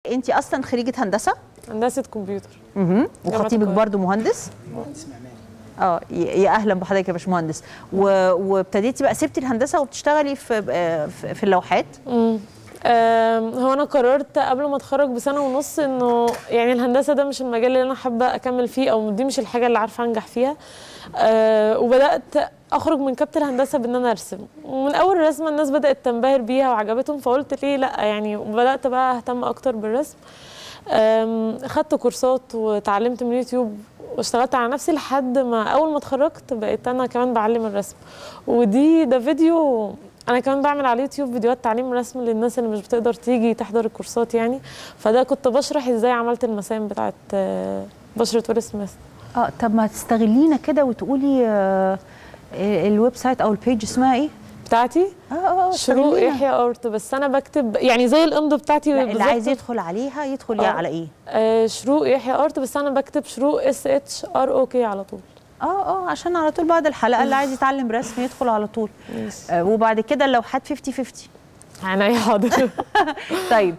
انت اصلا خريجه هندسه؟ هندسه كمبيوتر. وخطيبك برضو مهندس؟ مهندس معماري. يا اهلا بحضرتك يا باشمهندس. وابتديتي بقى سبتي الهندسه وبتشتغلي في اللوحات؟ هو انا قررت قبل ما اتخرج بسنه ونص انه يعني الهندسه ده مش المجال اللي انا حابه اكمل فيه، او دي مش الحاجه اللي عارفه انجح فيها. وبدات اخرج من كابتن الهندسه بان انا ارسم، ومن اول رسمه الناس بدات تنبهر بيها وعجبتهم، فقلت ليه لا يعني، وبدات بقى اهتم اكتر بالرسم. خدت كورسات وتعلمت من يوتيوب واشتغلت على نفسي لحد ما اول ما اتخرجت بقيت انا كمان بعلم الرسم. ده فيديو انا كمان بعمل على اليوتيوب فيديوهات تعليم رسم للناس اللي مش بتقدر تيجي تحضر الكورسات يعني. فده كنت بشرح ازاي عملت المسام بتاعت بشرة ويل سميث. طب ما تستغلينا كده وتقولي الويب سايت او البيج اسمها ايه بتاعتي؟ شروق يحيى ارت، بس انا بكتب يعني زي الامضه بتاعتي بالظبط. اللي عايز يدخل عليها يدخل على ايه؟ شروق يحيى ارت، بس انا بكتب شروق SHROK على طول. عشان على طول بعد الحلقه اللي عايز يتعلم رسم يدخل على طول. وبعد كده اللوحات 50-50. عينيا حاضر. طيب